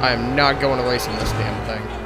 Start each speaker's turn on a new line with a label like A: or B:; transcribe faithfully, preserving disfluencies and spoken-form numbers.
A: I am not going away from this damn thing.